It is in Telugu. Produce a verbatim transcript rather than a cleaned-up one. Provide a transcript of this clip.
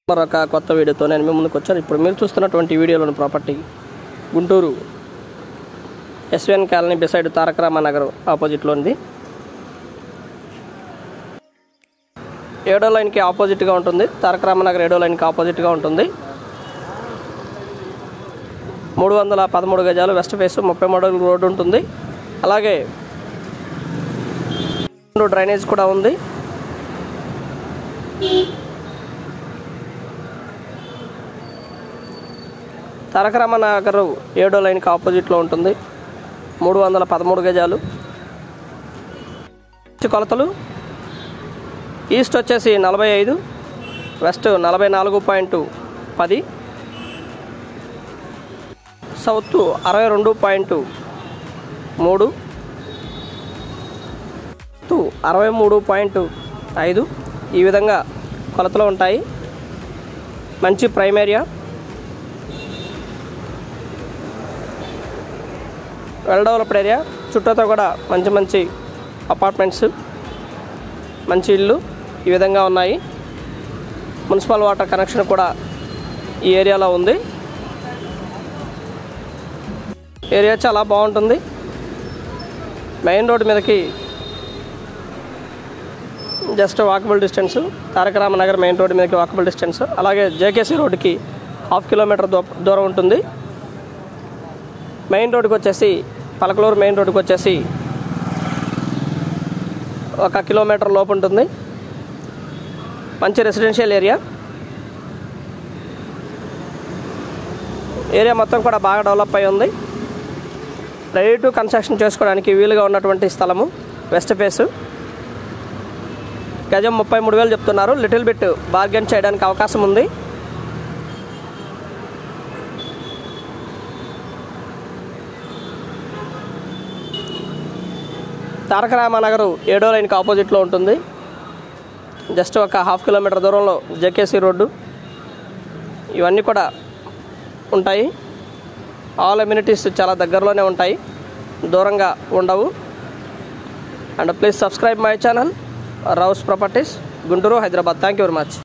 మరొక కొత్త వీడియోతో నేను మీ ముందుకు వచ్చాను. ఇప్పుడు మీరు చూస్తున్నటువంటి వీడియోలోని property Guntur SVN colony beside Taraka Ramanagar ఆపోజిట్లో ఉంది. ఏడో లైన్కి ఆపోజిట్గా ఉంటుంది. తారక రామానగర్ ఏడో లైన్కి ఆపోజిట్గా ఉంటుంది. మూడు వందల పదమూడు గజాలు వెస్ట్ ఫేస్, ముప్పై మూడు రోడ్డు ఉంటుంది. అలాగే డ్రైనేజ్ కూడా ఉంది. తారక రామానగర్ ఏడో లైన్కి ఆపోజిట్లో ఉంటుంది. మూడు వందల పదమూడు గజాలు. కొలతలు ఈస్ట్ వచ్చేసి నలభై ఐదు, వెస్ట్ నలభై నాలుగు పాయింట్ పది, సౌత్ అరవై రెండు పాయింట్ మూడు, అరవై మూడు పాయింట్ ఐదు ఈ విధంగా కొలతలు ఉంటాయి. మంచి prime area, well developed area. చుట్టూతో కూడా మంచి మంచి అపార్ట్మెంట్స్, మంచి ఇల్లు ఈ విధంగా ఉన్నాయి. మున్సిపల్ వాటర్ కనెక్షన్ కూడా ఈ ఏరియాలో ఉంది. ఏరియా చాలా బాగుంటుంది. మెయిన్ రోడ్డు మీదకి just walkable distance. Taraka Ramanagar main road మీదకి వాకబుల్ డిస్టెన్స్. అలాగే జేకేసీ రోడ్డుకి హాఫ్ కిలోమీటర్ దూరం ఉంటుంది. మెయిన్ రోడ్డుకి వచ్చేసి పలకలూరు మెయిన్ రోడ్డుకి వచ్చేసి ఒక కిలోమీటర్ లోపు ఉంటుంది. మంచి రెసిడెన్షియల్ ఏరియా. ఏరియా మొత్తం కూడా బాగా డెవలప్ అయి ఉంది. రెడీ టు కన్స్ట్రక్షన్ చేసుకోవడానికి వీలుగా ఉన్నటువంటి స్థలము. West face. గజం ముప్పై మూడు వేలు చెప్తున్నారు. లిటిల్ బిట్ బార్గెన్ చేయడానికి అవకాశం ఉంది. తారక రామానగర్ ఏడో లైన్కి ఆపోజిట్లో ఉంటుంది. జస్ట్ ఒక హాఫ్ కిలోమీటర్ దూరంలో జేకేసీ రోడ్డు ఇవన్నీ కూడా ఉంటాయి. ఆల్ అమ్యూనిటీస్ చాలా దగ్గరలోనే ఉంటాయి, దూరంగా ఉండవు. And please subscribe my channel Rous properties Guntur, Hyderabad. Thank you very much.